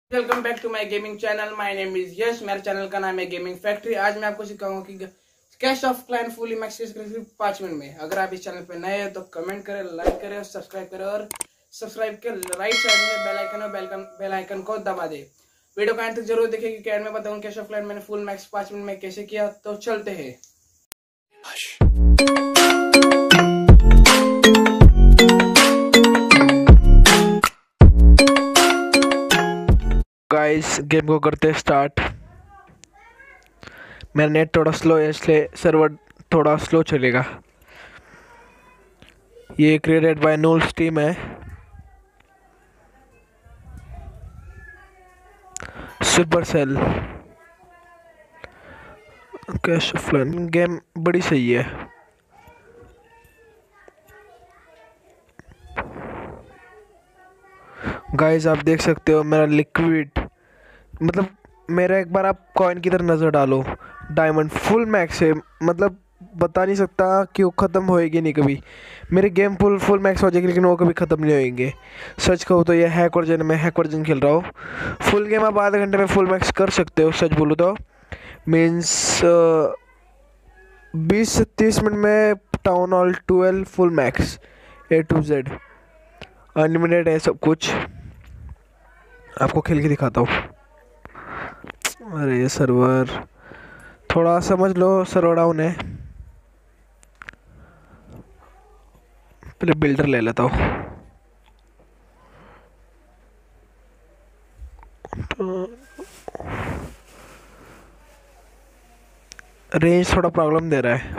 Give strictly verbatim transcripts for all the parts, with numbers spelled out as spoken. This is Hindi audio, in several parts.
Welcome back to my gaming channel. My name is Yash. मेरे चैनल का नाम है गेमिंग फैक्ट्री। आज मैं आपको सिखाऊंगा कि Clash of Clans fully max सिर्फ पाँच मिनट में। अगर आप इस चैनल पे नए हैं तो कमेंट करें, लाइक करें और सब्सक्राइब करें, और सब्सक्राइब के राइट साइड में बेल आइकन और बेल बेल आइकन को दबा दे। वीडियो को एंड तक जरूर देखें क्योंकि एंड में बताऊंगा कैश ऑफ क्लैन मैंने फुल मैक्स पाँच मिनट में कैसे किया। तो चलते हैं। गाइस गेम को करते स्टार्ट। मेरा नेट थोड़ा स्लो है इसलिए सर्वर थोड़ा स्लो चलेगा। ये क्रिएटेड बाय नूल्स टीम है। Supercell Clash of Clans game बड़ी सही है। गाइस आप देख सकते हो मेरा लिक्विड, मतलब मेरा एक बार आप कॉइन की तरफ नज़र डालो, डायमंड फुल मैक्स है। मतलब बता नहीं सकता कि वो ख़त्म होएगी नहीं कभी। मेरी गेम फुल फुल मैक्स हो जाएगी लेकिन वो कभी ख़त्म नहीं होएंगे। सच कहूँ तो ये हैक वर्जन में हैक वर्जन खेल रहा हूँ। फुल गेम आप आधे घंटे में फुल मैक्स कर सकते हो। सच बोलूँ तो मीन्स बीस से तीस मिनट में town hall twelve full max A to Z unlimited है सब कुछ। आपको खेल के दिखाता हूँ। अरे ये सर्वर थोड़ा समझ लो, सर्वर डाउन है। पहले बिल्डर ले लेता हूँ। तो रेंज थोड़ा प्रॉब्लम दे रहा है।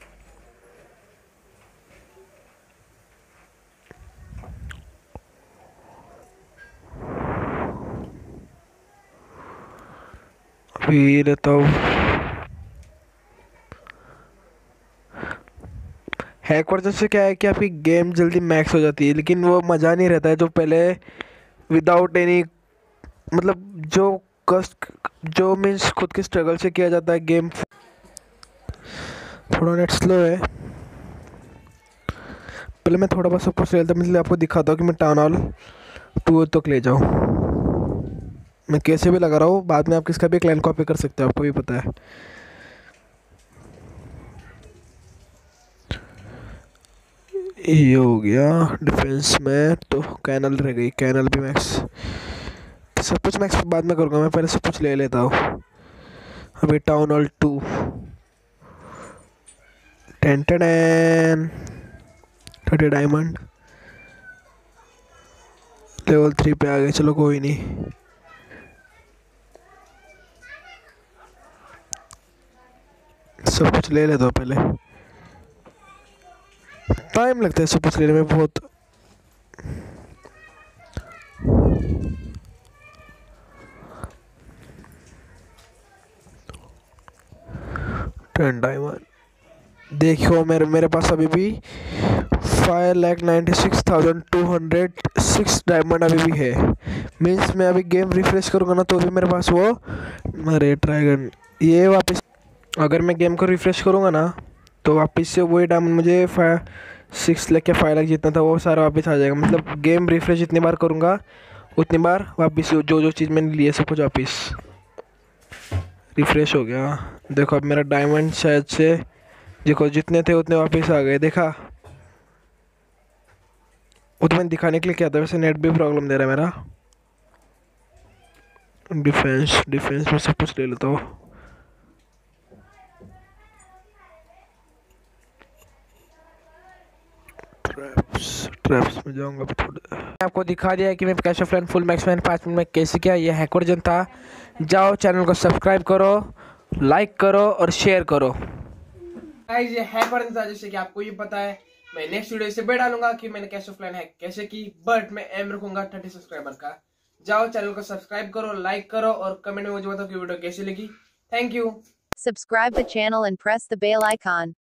अभी लेता हूँ। हैक वर्जन से क्या है कि आपकी गेम जल्दी मैक्स हो जाती है, लेकिन वो मज़ा नहीं रहता है जो पहले विदाउट एनी, मतलब जो कस्ट जो मीन्स खुद के स्ट्रगल से किया जाता है गेम। थोड़ा नेट स्लो है। पहले मैं थोड़ा बहुत सब कुछ ले लेता हूँ, मतलब आपको दिखाता हूँ कि मैं टाउन हॉल टू तक ले जाऊँ। मैं कैसे भी लगा रहा हूँ, बाद में आप किसका भी क्लाइंट कॉपी कर सकते हो, आपको भी पता है। ये हो गया डिफेंस में, तो कैनल रह गई। कैनल भी मैक्स, सब कुछ मैक्स बाद में करूँगा। मैं पहले सब कुछ ले लेता हूँ। अभी town hall two ten ten thirty diamond level three पे आ गए। चलो कोई नहीं, सब कुछ ले लेता हूँ। पहले टाइम लगता है सब कुछ लेने में बहुत। टेन डायमंड देखो, मेरे मेरे पास अभी भी five lakh ninety six thousand two hundred six diamond अभी भी है। मीन्स मैं अभी गेम रिफ्रेश करूँगा ना तो भी मेरे पास वो, अरे ड्रैगन ये वापस, अगर मैं गेम को रिफ्रेश करूँगा ना तो वापस से वही डायमंड मुझे फाइव सिक्स लाख या फाइव लाख जितना था वो सारा वापस आ जाएगा। मतलब गेम रिफ्रेश जितनी बार करूँगा उतनी बार वापस जो जो चीज़ मैंने ली है सब कुछ वापस रिफ्रेश हो गया। देखो अब मेरा डायमंड शायद से, देखो जितने थे उतने वापस आ गए। देखा, वो तो मैंने दिखाने के लिए क्या था। वैसे नेट भी प्रॉब्लम दे रहा है मेरा। डिफेंस डिफेंस में सब कुछ ले लेता हूँ। ट्रैप्स ट्रैप्स में जाऊंगा थोड़ा। आपको दिखा दिया है कि मैं Clash of Clans full max मैंने पाँच मिनट में कैसे किया। ये हैक वर्जन था। जाओ चैनल को सब्सक्राइब करो, लाइक करो और शेयर करो। गाइस ये हैक वर्जन था, जैसे कि आपको ये पता है। मैं नेक्स्ट वीडियो से भी डालूंगा कि मैंने कैश ऑफ क्लैन हैक कैसे की, बट मैं एम रखूंगा थर्टी सब्सक्राइबर का। जाओ चैनल को सब्सक्राइब करो, लाइक करो और कमेंट में मुझे बताओ कि वीडियो कैसी लगी। Thank you. Subscribe the channel and press the bell icon.